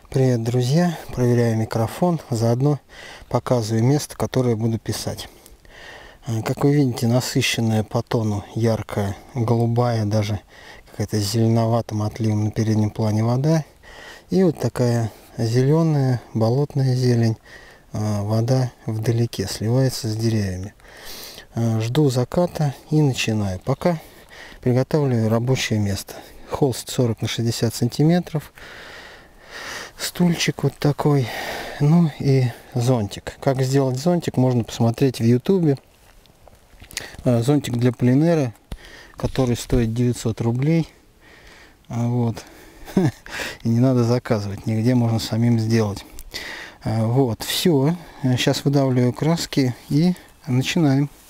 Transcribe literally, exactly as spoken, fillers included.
Привет, друзья! Проверяю микрофон, заодно показываю место, которое я буду писать. Как вы видите, насыщенная по тону, яркая, голубая, даже какая-то зеленоватым отливом на переднем плане вода. И вот такая зеленая, болотная зелень, вода вдалеке, сливается с деревьями. Жду заката и начинаю. Пока приготавливаю рабочее место. Холст сорок на шестьдесят сантиметров. Стульчик вот такой, ну и зонтик. Как сделать зонтик, можно посмотреть в ютубе. Зонтик для пленэра, который стоит девятьсот рублей. Вот. И не надо заказывать, нигде можно самим сделать. Вот, все. Сейчас выдавливаю краски и начинаем.